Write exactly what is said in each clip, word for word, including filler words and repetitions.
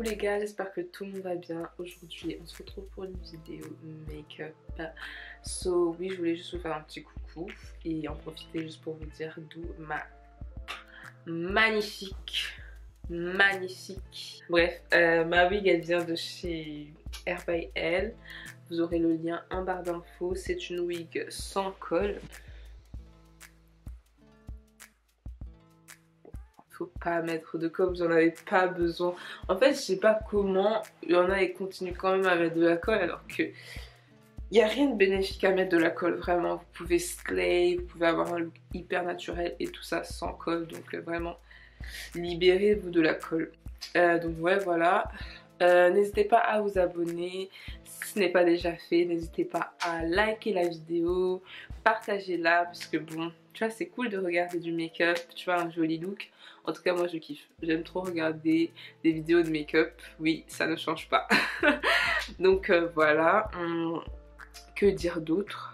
Coucou les gars, j'espère que tout le monde va bien. Aujourd'hui on se retrouve pour une vidéo make-up. So oui, je voulais juste vous faire un petit coucou et en profiter juste pour vous dire d'où ma magnifique, magnifique. Bref, euh, ma wig elle vient de chez Hair by Elle. Vous aurez le lien en barre d'infos. C'est une wig sans col. Faut pas mettre de colle, vous en avez pas besoin. En fait, je sais pas comment il y en a et continuent quand même à mettre de la colle alors que il n'y a rien de bénéfique à mettre de la colle, vraiment. Vous pouvez slay, vous pouvez avoir un look hyper naturel et tout ça sans colle. Donc euh, vraiment, libérez-vous de la colle. Euh, donc ouais, voilà. Euh, n'hésitez pas à vous abonner si ce n'est pas déjà fait. N'hésitez pas à liker la vidéo, partagez-la parce que bon, tu vois, c'est cool de regarder du make-up, tu vois, un joli look. En tout cas, moi je kiffe. J'aime trop regarder des vidéos de make-up. Oui, ça ne change pas. Donc euh, voilà. Hum, que dire d'autre?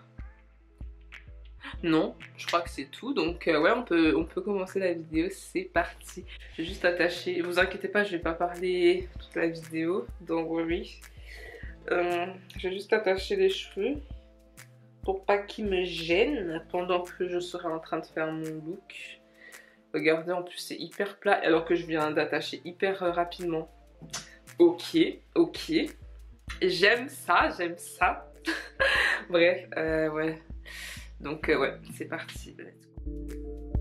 Non, je crois que c'est tout. Donc euh, ouais, on peut, on peut commencer la vidéo. C'est parti. Je vais juste attacher. Vous inquiétez pas, je vais pas parler toute la vidéo. Donc oui. Euh, je vais juste attacher les cheveux pour pas qu'ils me gênent pendant que je serai en train de faire mon look. Regardez, en plus c'est hyper plat alors que je viens d'attacher hyper euh, rapidement. Ok, ok. J'aime ça, j'aime ça. Bref, euh, ouais. Donc euh, ouais, c'est parti. Let's go.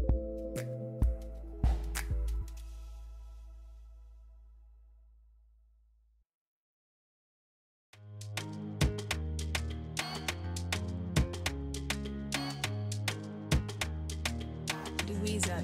Louisa.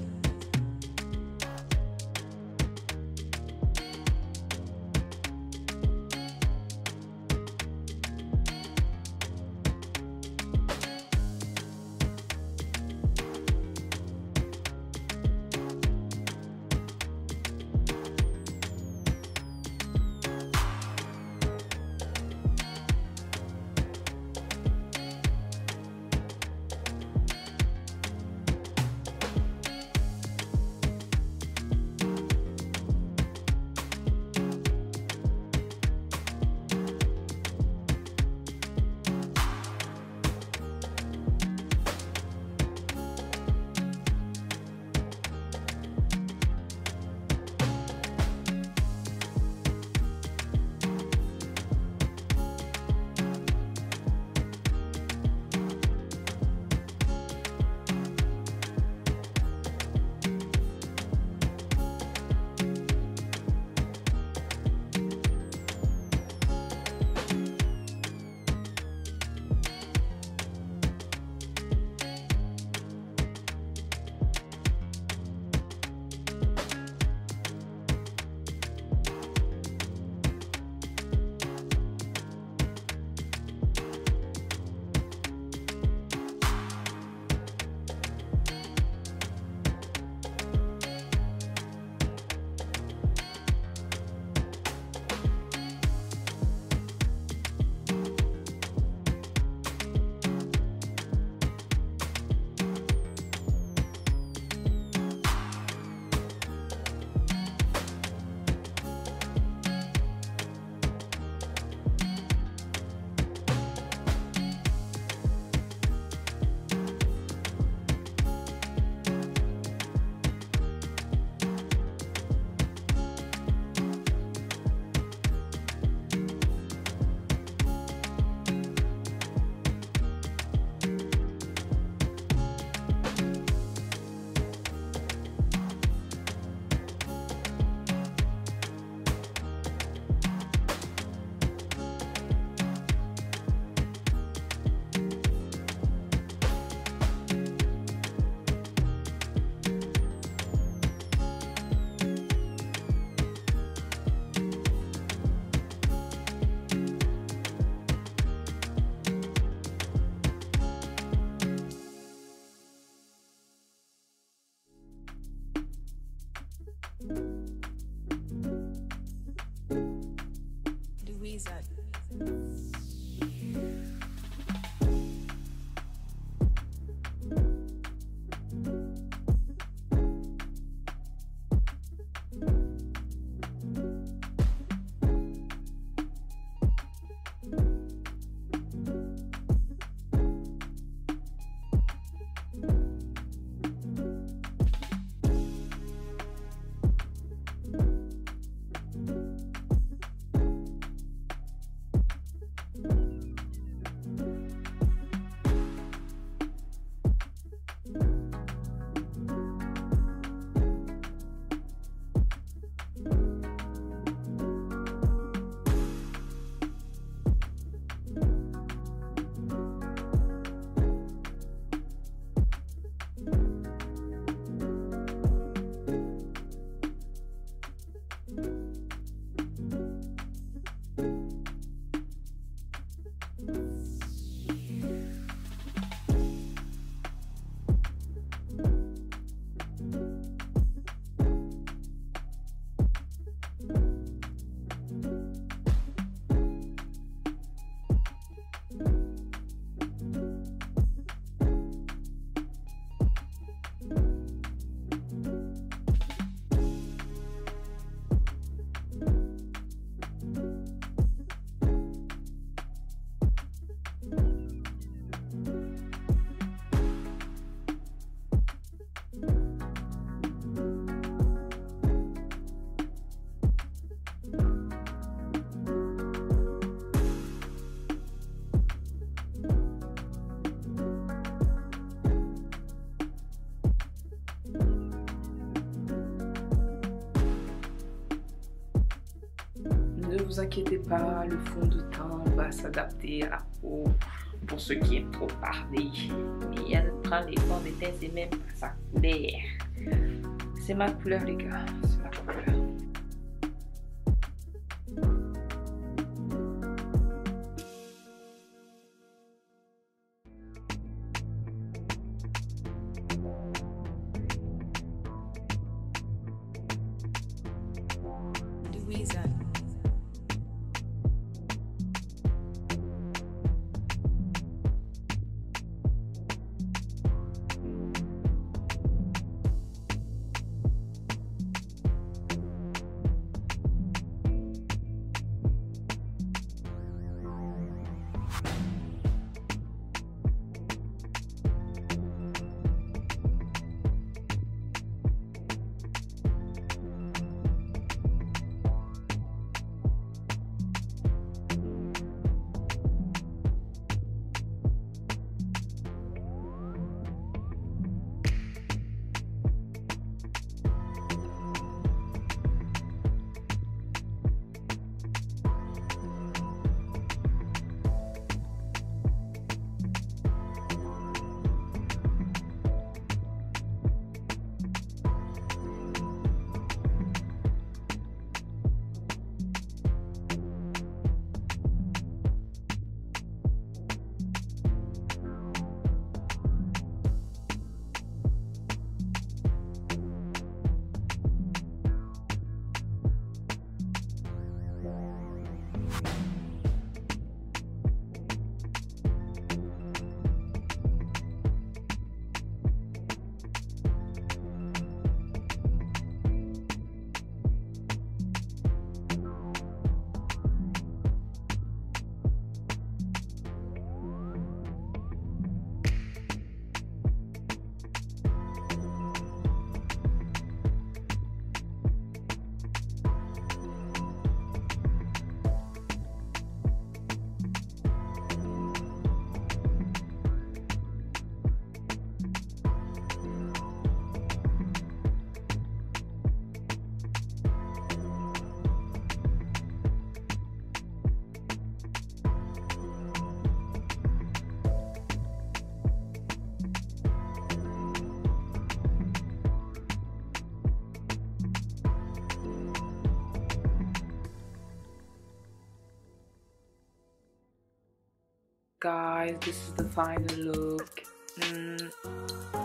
Ne vous inquiétez pas, le fond de teint va s'adapter à la peau pour ceux qui aiment trop parler. Mais elle prend les fonds de teint, c'est même pas sa couleur. C'est ma couleur, les gars, c'est ma couleur. Louisa. Guys, this is the final look. Mm.